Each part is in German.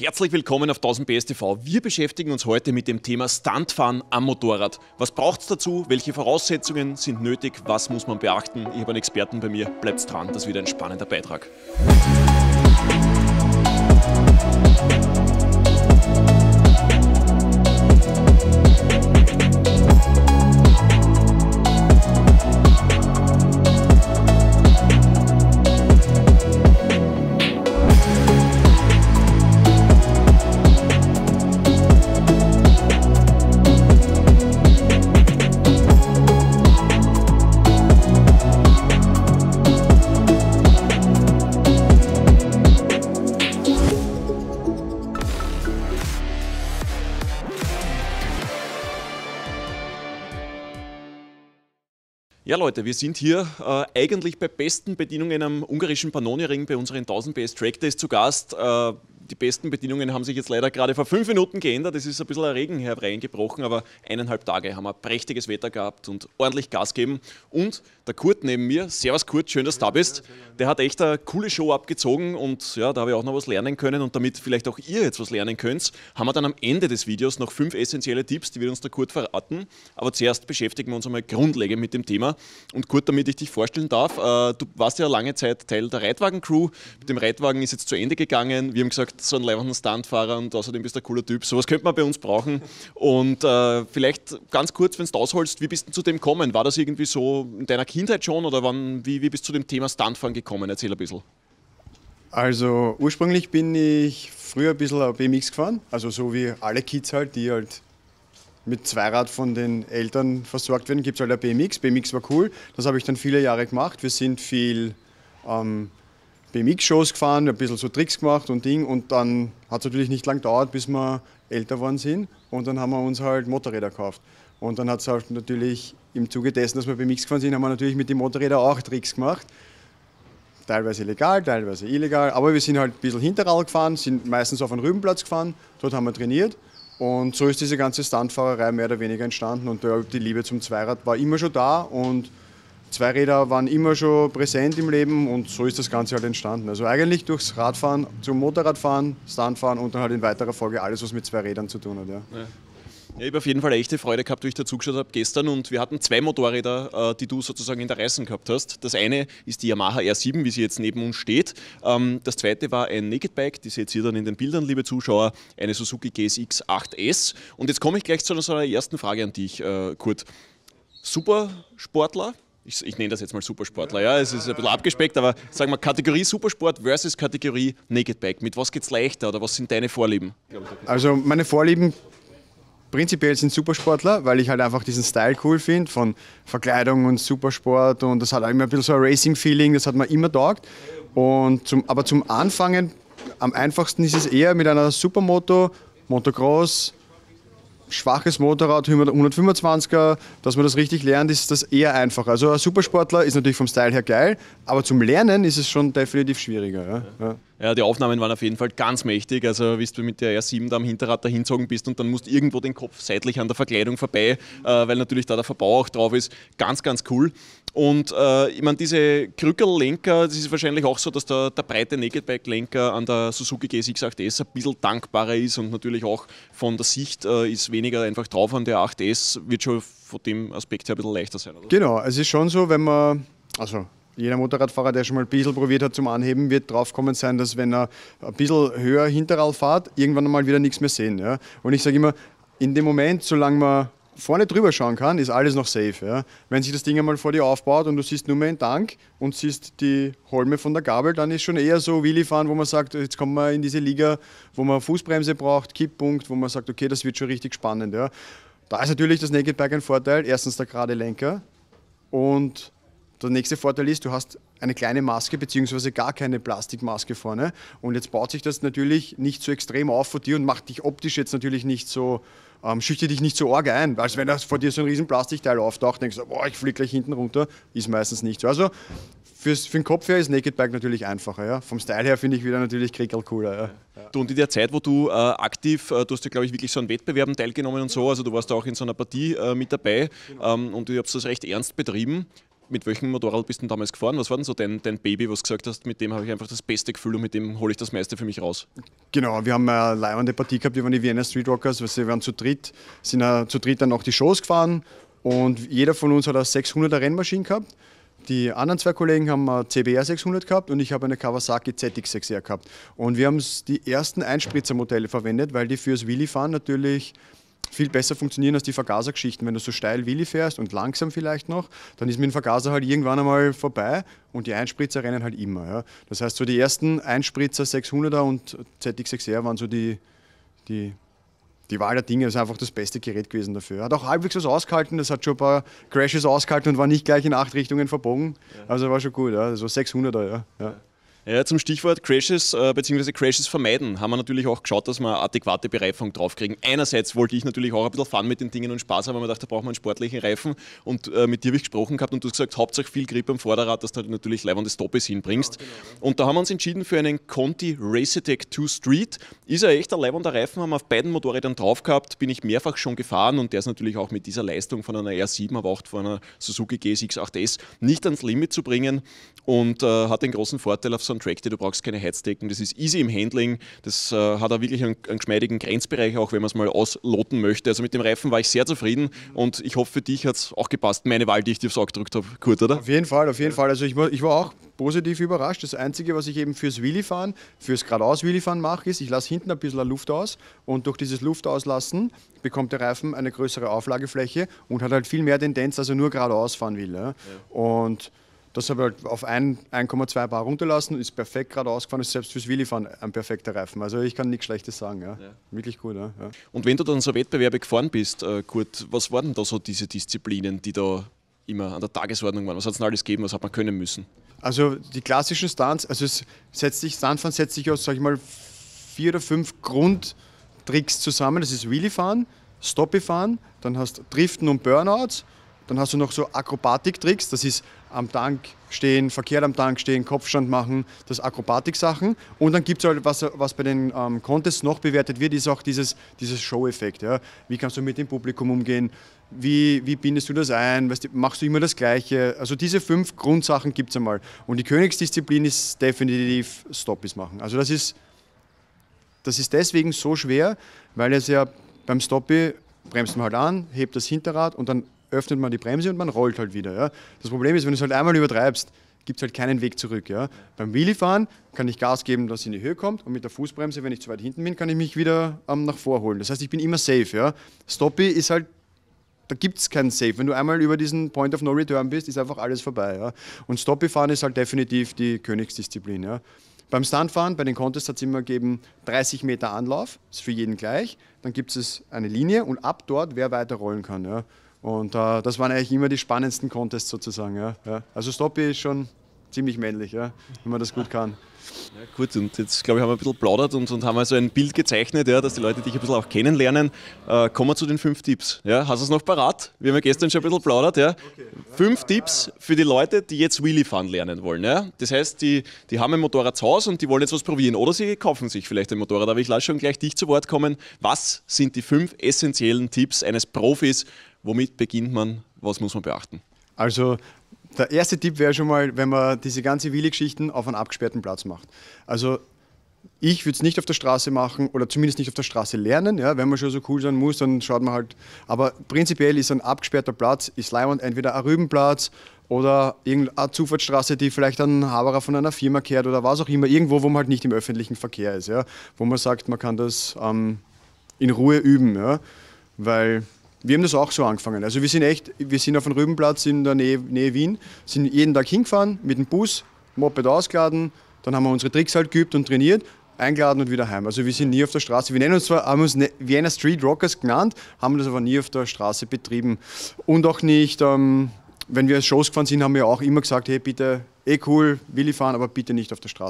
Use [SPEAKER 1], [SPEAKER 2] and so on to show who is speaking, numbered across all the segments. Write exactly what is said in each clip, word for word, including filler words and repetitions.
[SPEAKER 1] Herzlich willkommen auf tausend P S T V. Wir beschäftigen uns heute mit dem Thema Stuntfahren am Motorrad. Was braucht es dazu? Welche Voraussetzungen sind nötig? Was muss man beachten? Ich habe einen Experten bei mir. Bleibt dran, das wird ein spannender Beitrag. Ja Leute, wir sind hier äh, eigentlich bei besten Bedienungen am ungarischen Pannoniring bei unseren tausend P S Track Days zu Gast. Äh, die besten Bedienungen haben sich jetzt leider gerade vor fünf Minuten geändert. Es ist ein bisschen ein Regen hereingebrochen, aber eineinhalb Tage haben wir prächtiges Wetter gehabt und ordentlich Gas geben. Und der Kurt neben mir, servus Kurt, schön, dass du da bist. Der hat echt eine coole Show abgezogen und ja, da habe ich auch noch was lernen können und damit vielleicht auch ihr jetzt was lernen könnt, haben wir dann am Ende des Videos noch fünf essentielle Tipps, die wird uns der Kurt verraten. Aber zuerst beschäftigen wir uns einmal grundlegend mit dem Thema. Und Kurt, damit ich dich vorstellen darf, äh, du warst ja lange Zeit Teil der Reitwagen-Crew. Mit dem Reitwagen ist jetzt zu Ende gegangen. Wir haben gesagt, so ein leibenden Stuntfahrer und außerdem bist du ein cooler Typ. Sowas könnte man bei uns brauchen. Und äh, vielleicht ganz kurz, wenn du ausholst, wie bist du zu dem gekommen? War das irgendwie so in deiner Kindheit schon oder wann, wie, wie bist du zu dem Thema Stuntfahren gekommen? Erzähl ein bisschen.
[SPEAKER 2] Also ursprünglich bin ich früher ein bisschen B M X gefahren, also so wie alle Kids halt, die halt mit Zweirad von den Eltern versorgt werden, gibt es halt ein B M X. B M X war cool, das habe ich dann viele Jahre gemacht. Wir sind viel ähm, B M X-Shows gefahren, ein bisschen so Tricks gemacht und Ding. Und dann hat es natürlich nicht lang gedauert, bis wir älter geworden sind. Und dann haben wir uns halt Motorräder gekauft. Und dann hat es halt natürlich im Zuge dessen, dass wir B M X gefahren sind, haben wir natürlich mit den Motorrädern auch Tricks gemacht. Teilweise legal, teilweise illegal. Aber wir sind halt ein bisschen Hinterrad gefahren, sind meistens auf einen Rübenplatz gefahren. Dort haben wir trainiert. Und so ist diese ganze Stuntfahrerei mehr oder weniger entstanden. Und die Liebe zum Zweirad war immer schon da. Und Zweiräder waren immer schon präsent im Leben. Und so ist das Ganze halt entstanden. Also eigentlich durchs Radfahren zum Motorradfahren, Stuntfahren und dann halt in weiterer Folge alles, was mit zwei Rädern zu tun hat. Ja.
[SPEAKER 1] Ja. Ja, ich habe auf jeden Fall eine echte Freude gehabt, wie ich dazugeschaut habe gestern und wir hatten zwei Motorräder, die du sozusagen in der Reißen gehabt hast. Das eine ist die Yamaha R sieben, wie sie jetzt neben uns steht. Das zweite war ein Naked Bike, die seht ihr dann in den Bildern, liebe Zuschauer, eine Suzuki G S X acht S. Und jetzt komme ich gleich zu einer ersten Frage an dich, Kurt. Supersportler? Ich, ich nenne das jetzt mal Supersportler, ja, es ist ein bisschen abgespeckt, aber sagen wir Kategorie Supersport versus Kategorie Naked Bike. Mit was geht es leichter oder was sind deine Vorlieben?
[SPEAKER 2] Also meine Vorlieben prinzipiell sind Supersportler, weil ich halt einfach diesen Style cool finde, von Verkleidung und Supersport und das hat auch immer ein bisschen so ein Racing-Feeling, das hat mir immer taugt. Und zum, aber zum Anfangen, am einfachsten ist es eher mit einer Supermoto, Motocross, schwaches Motorrad, hundertfünfundzwanziger, dass man das richtig lernt, ist das eher einfacher. Also ein Supersportler ist natürlich vom Style her geil, aber zum Lernen ist es schon definitiv schwieriger. Ja? Ja.
[SPEAKER 1] Ja, die Aufnahmen waren auf jeden Fall ganz mächtig, also wie du mit der R sieben da am Hinterrad dahinzogen bist und dann musst du irgendwo den Kopf seitlich an der Verkleidung vorbei, äh, weil natürlich da der Verbau auch drauf ist. Ganz, ganz cool. Und äh, ich meine, diese Krückellenker, das ist wahrscheinlich auch so, dass der, der breite Naked Bike Lenker an der Suzuki G S X acht S ein bisschen dankbarer ist und natürlich auch von der Sicht äh, ist weniger einfach drauf an der acht S, wird schon von dem Aspekt her ein bisschen leichter sein, oder?
[SPEAKER 2] Genau, es ist schon so, wenn man, also jeder Motorradfahrer, der schon mal ein bisschen probiert hat zum Anheben, wird drauf kommen sein, dass wenn er ein bisschen höher Hinterrad fährt, irgendwann mal wieder nichts mehr sehen. Ja? Und ich sage immer, in dem Moment, solange man vorne drüber schauen kann, ist alles noch safe. Ja? Wenn sich das Ding einmal vor dir aufbaut und du siehst nur mehr einen Tank und siehst die Holme von der Gabel, dann ist schon eher so Wheelie fahren, wo man sagt, jetzt kommen wir in diese Liga, wo man Fußbremse braucht, Kipppunkt, wo man sagt, okay, das wird schon richtig spannend. Ja? Da ist natürlich das Naked Bike ein Vorteil, erstens der gerade Lenker und der nächste Vorteil ist, du hast eine kleine Maske bzw. gar keine Plastikmaske vorne und jetzt baut sich das natürlich nicht so extrem auf vor dir und macht dich optisch jetzt natürlich nicht so, ähm, schüchtert dich nicht so arg ein, als wenn das vor dir so ein riesen Plastikteil auftaucht, denkst du, boah, ich fliege gleich hinten runter, ist meistens nicht so. Also Fürs, für den Kopf her ist Naked Bike natürlich einfacher. Ja? Vom Style her finde ich wieder natürlich Krickel cooler. Ja.
[SPEAKER 1] Ja. Du, und in der Zeit, wo du äh, aktiv, äh, du hast ja glaube ich wirklich so an Wettbewerben teilgenommen und so, also du warst da auch in so einer Partie äh, mit dabei, genau. ähm, und du hast das recht ernst betrieben. mit welchem Motorrad bist du damals gefahren? Was war denn so dein, dein Baby, was du gesagt hast, mit dem habe ich einfach das beste Gefühl und mit dem hole ich das meiste für mich raus?
[SPEAKER 2] Genau, wir haben eine leibende Partie gehabt, wir waren die Vienna Street Rockers, wir waren zu dritt, sind uh, zu dritt dann auch die Shows gefahren und jeder von uns hat eine sechshunderter Rennmaschine gehabt. Die anderen zwei Kollegen haben eine C B R sechshundert gehabt und ich habe eine Kawasaki Z X sechs R gehabt. Und wir haben die ersten Einspritzermodelle verwendet, weil die fürs Wheelie-Fahren natürlich viel besser funktionieren als die Vergasergeschichten. Wenn du so steil Wheelie fährst und langsam vielleicht noch, dann ist mit dem Vergaser halt irgendwann einmal vorbei und die Einspritzer rennen halt immer. Ja. Das heißt, so die ersten Einspritzer sechshunderter und Z X sechs R waren so die, die, die Wahl der Dinge. Das ist einfach das beste Gerät gewesen dafür. Hat auch halbwegs was ausgehalten, das hat schon ein paar Crashes ausgehalten und war nicht gleich in acht Richtungen verbogen. Ja. Also war schon gut, ja. So sechshunderter. Ja. Ja.
[SPEAKER 1] Ja, zum Stichwort Crashes äh, bzw. Crashes vermeiden haben wir natürlich auch geschaut, dass wir eine adäquate Bereifung draufkriegen. Einerseits wollte ich natürlich auch ein bisschen Fun mit den Dingen und Spaß haben, aber ich dachte, da braucht man einen sportlichen Reifen und äh, mit dir habe ich gesprochen gehabt und du hast gesagt, hauptsächlich viel Grip am Vorderrad, dass du natürlich leibende Stoppes hinbringst. Ja, genau. Und da haben wir uns entschieden für einen Conti Racetec zwei Street. Ist ja echt ein leibender Reifen, haben wir auf beiden Motorrädern drauf gehabt, bin ich mehrfach schon gefahren und der ist natürlich auch mit dieser Leistung von einer R sieben, aber auch von einer Suzuki G S X acht S nicht ans Limit zu bringen und äh, hat den großen Vorteil auf so einen Track, du brauchst keine Heizdecken, das ist easy im Handling, das äh, hat auch wirklich einen, einen geschmeidigen Grenzbereich, auch wenn man es mal ausloten möchte. Also mit dem Reifen war ich sehr zufrieden und ich hoffe, für dich hat es auch gepasst, meine Wahl, die ich dir aufs Auge gedrückt habe. Kurt, oder?
[SPEAKER 2] Auf jeden Fall, auf jeden Fall. Also ich war, ich war auch positiv überrascht. Das Einzige, was ich eben fürs Wheelie-Fahren, fürs geradeaus-Wheelie-Fahren mache, ist, ich lasse hinten ein bisschen Luft aus und durch dieses Luftauslassen bekommt der Reifen eine größere Auflagefläche und hat halt viel mehr Tendenz, als er nur geradeaus fahren will. Ja? Ja. Und das habe ich halt auf eins Komma zwei Bar runterlassen, ist perfekt geradeaus gefahren, ist selbst fürs Wheelie-Fahren ein perfekter Reifen. Also ich kann nichts Schlechtes sagen. Ja. Ja. Wirklich gut. Ja. Ja.
[SPEAKER 1] Und wenn du dann so Wettbewerbe gefahren bist, äh, Kurt, was waren denn da so diese Disziplinen, die da immer an der Tagesordnung waren? Was hat es denn alles gegeben, was hat man können müssen?
[SPEAKER 2] Also die klassischen Stunts, also es setzt sich, Stuntfahren setzt sich aus, sag ich mal, vier oder fünf Grundtricks zusammen. Das ist Wheelie-Fahren, Stoppie-Fahren, dann hast du Driften und Burnouts. Dann hast du noch so Akrobatik-Tricks, das ist am Tank stehen, verkehrt am Tank stehen, Kopfstand machen, das Akrobatik-Sachen. Und dann gibt es halt, was, was bei den ähm, Contests noch bewertet wird, ist auch dieses, dieses Show-Effekt. Ja? Wie kannst du mit dem Publikum umgehen? Wie, wie bindest du das ein? Weißt du, machst du immer das Gleiche? Also diese fünf Grundsachen gibt es einmal. Und die Königsdisziplin ist definitiv Stoppies machen. Also das ist, das ist deswegen so schwer, weil es ja beim Stoppie bremst man halt an, hebt das Hinterrad und dann öffnet man die Bremse und man rollt halt wieder. Ja. Das Problem ist, wenn du es halt einmal übertreibst, gibt es halt keinen Weg zurück. Ja. Beim Wheelie-Fahren kann ich Gas geben, dass es in die Höhe kommt und mit der Fußbremse, wenn ich zu weit hinten bin, kann ich mich wieder ähm, nach vorholen. Das heißt, ich bin immer safe. Ja. Stoppie ist halt, da gibt es keinen Safe. Wenn du einmal über diesen Point of No Return bist, ist einfach alles vorbei. Ja. Und Stoppie-Fahren ist halt definitiv die Königsdisziplin. Ja. Beim Stuntfahren, bei den Contests hat es immer gegeben dreißig Meter Anlauf, ist für jeden gleich. Dann gibt es eine Linie und ab dort, wer weiter rollen kann. Ja. Und äh, das waren eigentlich immer die spannendsten Contests sozusagen. Ja, ja. Also Stoppie ist schon ziemlich männlich, ja, wenn man das gut kann.
[SPEAKER 1] Ja, gut, und jetzt glaube ich, haben wir ein bisschen plaudert und, und haben also ein Bild gezeichnet, ja, dass die Leute dich ein bisschen auch kennenlernen. Äh, kommen wir zu den fünf Tipps. Ja, hast du es noch parat? Wir haben ja gestern schon ein bisschen plaudert. Ja. Okay. Fünf Tipps für die Leute, die jetzt Wheelie fahren lernen wollen. Ja. Das heißt, die, die haben ein Motorrad zu Hause und die wollen jetzt was probieren. Oder sie kaufen sich vielleicht ein Motorrad. Aber ich lasse schon gleich dich zu Wort kommen. Was sind die fünf essentiellen Tipps eines Profis? Womit beginnt man? Was muss man beachten?
[SPEAKER 2] Also der erste Tipp wäre schon mal, wenn man diese ganze Wheelie-Geschichten auf einem abgesperrten Platz macht. Also ich würde es nicht auf der Straße machen oder zumindest nicht auf der Straße lernen. Ja, wenn man schon so cool sein muss, dann schaut man halt. Aber prinzipiell ist ein abgesperrter Platz, ist leibend, entweder ein Rübenplatz oder irgendeine Zufahrtsstraße, die vielleicht ein Haberer von einer Firma kehrt oder was auch immer. Irgendwo, wo man halt nicht im öffentlichen Verkehr ist. Ja, wo man sagt, man kann das ähm, in Ruhe üben. Ja, weil wir haben das auch so angefangen. Also wir sind echt, wir sind auf einem Rübenplatz in der Nähe, Nähe Wien, sind jeden Tag hingefahren mit dem Bus, Moped ausgeladen, dann haben wir unsere Tricks halt geübt und trainiert, eingeladen und wieder heim. Also wir sind nie auf der Straße. Wir nennen uns zwar, haben uns Vienna Street Rockers genannt, haben das aber nie auf der Straße betrieben. Und auch nicht, ähm, wenn wir Shows gefahren sind, haben wir auch immer gesagt, hey bitte, eh cool, Wheelie fahren, aber bitte nicht auf der Straße.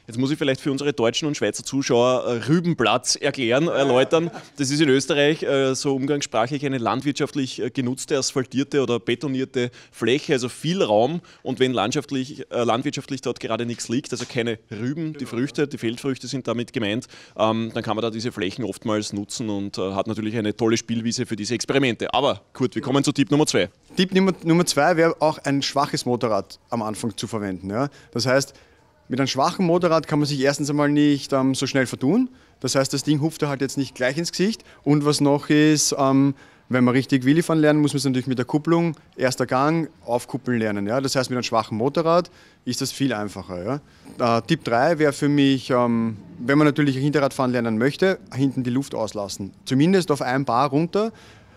[SPEAKER 1] Jetzt muss ich vielleicht für unsere deutschen und Schweizer Zuschauer äh, Rübenplatz erklären, erläutern. Das ist in Österreich äh, so umgangssprachlich eine landwirtschaftlich äh, genutzte, asphaltierte oder betonierte Fläche, also viel Raum. Und wenn landschaftlich, äh, landwirtschaftlich dort gerade nichts liegt, also keine Rüben, die Früchte, die Feldfrüchte sind damit gemeint, ähm, dann kann man da diese Flächen oftmals nutzen und äh, hat natürlich eine tolle Spielwiese für diese Experimente. Aber Kurt, wir kommen zu Tipp Nummer zwei.
[SPEAKER 2] Tipp Nummer, Nummer zwei wäre auch ein schwaches Motorrad am Anfang zu verwenden. Ja? Das heißt, mit einem schwachen Motorrad kann man sich erstens einmal nicht ähm, so schnell vertun. Das heißt, das Ding hupft halt jetzt nicht gleich ins Gesicht. Und was noch ist, ähm, wenn man richtig Wheelie fahren lernen, muss man es natürlich mit der Kupplung, erster Gang, aufkuppeln lernen. Ja? Das heißt, mit einem schwachen Motorrad ist das viel einfacher. Ja? Äh, Tipp drei wäre für mich, ähm, wenn man natürlich Hinterradfahren lernen möchte, hinten die Luft auslassen. Zumindest auf ein Bar runter.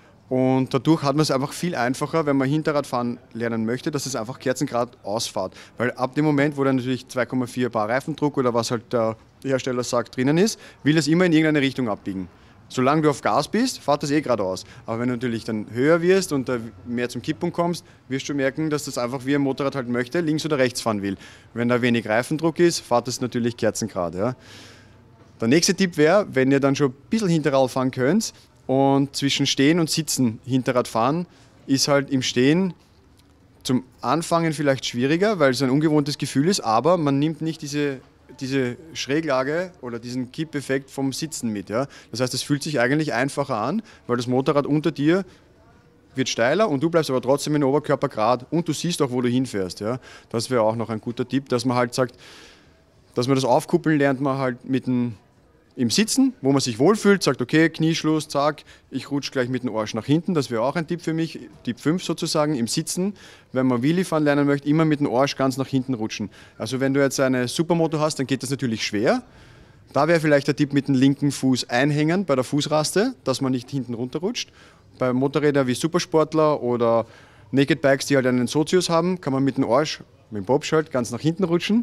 [SPEAKER 2] Und dadurch hat man es einfach viel einfacher, wenn man Hinterradfahren lernen möchte, dass es einfach kerzengerade ausfährt. Weil ab dem Moment, wo dann natürlich zwei Komma vier Bar Reifendruck oder was halt der Hersteller sagt drinnen ist, will es immer in irgendeine Richtung abbiegen. Solange du auf Gas bist, fährt das eh geradeaus. Aber wenn du natürlich dann höher wirst und da mehr zum Kipppunkt kommst, wirst du merken, dass das einfach wie ein Motorrad halt möchte, links oder rechts fahren will. Wenn da wenig Reifendruck ist, fährt das natürlich kerzengerade. Ja. Der nächste Tipp wäre, wenn ihr dann schon ein bisschen Hinterrad fahren könnt, und zwischen Stehen und Sitzen Hinterrad fahren ist halt im Stehen zum Anfangen vielleicht schwieriger, weil es ein ungewohntes Gefühl ist, aber man nimmt nicht diese, diese Schräglage oder diesen Kippeffekt vom Sitzen mit. Ja? Das heißt, es fühlt sich eigentlich einfacher an, weil das Motorrad unter dir wird steiler und du bleibst aber trotzdem in den Oberkörper gerade und du siehst auch, wo du hinfährst. Ja? Das wäre auch noch ein guter Tipp, dass man halt sagt, dass man das Aufkuppeln lernt man halt mit dem im Sitzen, wo man sich wohlfühlt, sagt, okay, Knieschluss, zack, ich rutsche gleich mit dem Arsch nach hinten. Das wäre auch ein Tipp für mich, Tipp fünf sozusagen, im Sitzen, wenn man Wheelie fahren lernen möchte, immer mit dem Arsch ganz nach hinten rutschen. Also wenn du jetzt eine Supermoto hast, dann geht das natürlich schwer. Da wäre vielleicht der Tipp mit dem linken Fuß einhängen bei der Fußraste, dass man nicht hinten runterrutscht. Bei Motorrädern wie Supersportler oder Naked Bikes, die halt einen Sozius haben, kann man mit dem Arsch, mit dem Bobschalt, ganz nach hinten rutschen.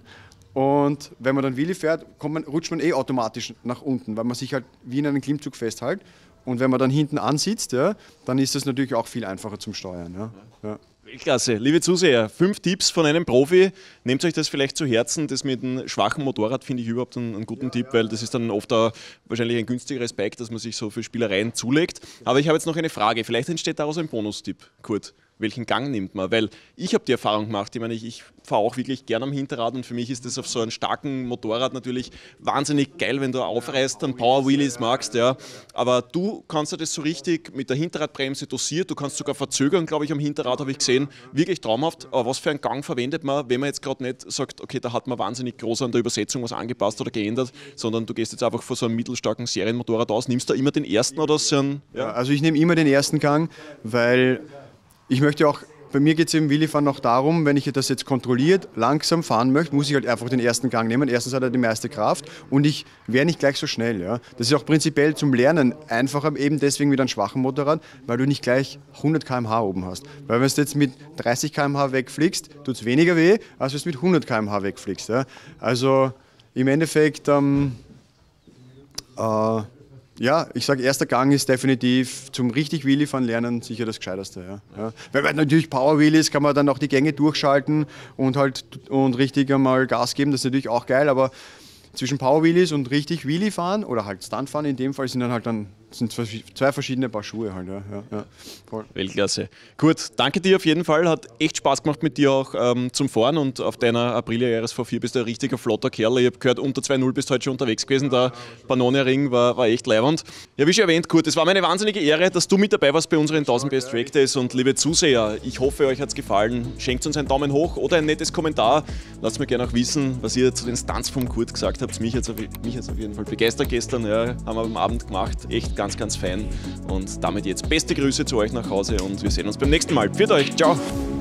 [SPEAKER 2] Und wenn man dann Wheelie fährt, kommt man, rutscht man eh automatisch nach unten, weil man sich halt wie in einem Klimmzug festhält. Und wenn man dann hinten ansitzt, ja, dann ist das natürlich auch viel einfacher zum Steuern. Ja. Ja.
[SPEAKER 1] Weltklasse. Liebe Zuseher, fünf Tipps von einem Profi. Nehmt euch das vielleicht zu Herzen. Das mit einem schwachen Motorrad finde ich überhaupt einen, einen guten Tipp, weil das ist dann oft auch wahrscheinlich ein günstigeres Bike, das man sich so für Spielereien zulegt. Aber ich habe jetzt noch eine Frage. Vielleicht entsteht daraus ein Bonustipp, Kurt. Welchen Gang nimmt man? Weil ich habe die Erfahrung gemacht, ich meine, ich, ich fahre auch wirklich gern am Hinterrad und für mich ist das auf so einem starken Motorrad natürlich wahnsinnig geil, wenn du aufreißt, dann Power Wheelies magst, ja. Aber du kannst ja das so richtig mit der Hinterradbremse dosiert, du kannst sogar verzögern, glaube ich, am Hinterrad, habe ich gesehen, wirklich traumhaft. Aber was für einen Gang verwendet man, wenn man jetzt gerade nicht sagt, okay, da hat man wahnsinnig groß an der Übersetzung was angepasst oder geändert, sondern du gehst jetzt einfach von so einem mittelstarken Serienmotorrad aus, nimmst du da immer den ersten oder so einen,
[SPEAKER 2] ja? Also ich nehme immer den ersten Gang, weil ich möchte auch, bei mir geht es im Wheelie-Fahren auch darum, wenn ich das jetzt kontrolliert langsam fahren möchte, muss ich halt einfach den ersten Gang nehmen. Erstens hat er die meiste Kraft und ich wäre nicht gleich so schnell. Ja. Das ist auch prinzipiell zum Lernen einfacher, eben deswegen mit einem schwachen Motorrad, weil du nicht gleich hundert Kilometer pro Stunde oben hast. Weil wenn du jetzt mit dreißig Kilometer pro Stunde wegfliegst, tut es weniger weh, als wenn du mit hundert Kilometer pro Stunde wegfliegst. Ja. Also im Endeffekt, ähm, äh, ja, ich sage, erster Gang ist definitiv zum richtig Wheelie fahren lernen sicher das Gescheiterste. Ja. Ja. Weil natürlich Power Wheelies kann man dann auch die Gänge durchschalten und halt und richtig einmal Gas geben, das ist natürlich auch geil, aber zwischen Power Wheelies und richtig Wheelie fahren oder halt Stunt fahren in dem Fall sind dann halt dann sind zwei verschiedene Paar Schuhe halt. Ja. Ja, ja. Voll.
[SPEAKER 1] Weltklasse. Gut, danke dir auf jeden Fall. Hat echt Spaß gemacht mit dir auch ähm, zum Fahren und auf deiner Aprilia R S V vier bist du ein richtiger flotter Kerl. Ich habe gehört, unter zwei null bist du heute schon unterwegs gewesen. Der Pannonia-Ring war, war echt leiwand. Ja, wie schon erwähnt, Kurt, es war mir eine wahnsinnige Ehre, dass du mit dabei warst bei unseren tausend Best Track Days und liebe Zuseher, ich hoffe, euch hat es gefallen. Schenkt uns einen Daumen hoch oder ein nettes Kommentar. Lasst mir gerne auch wissen, was ihr zu den Stunts vom Kurt gesagt habt. Mich hat es auf, auf jeden Fall begeistert gestern. Ja, haben wir am Abend gemacht. Echt ganz, ganz fein. Und damit jetzt beste Grüße zu euch nach Hause und wir sehen uns beim nächsten Mal. Pfiat euch, ciao!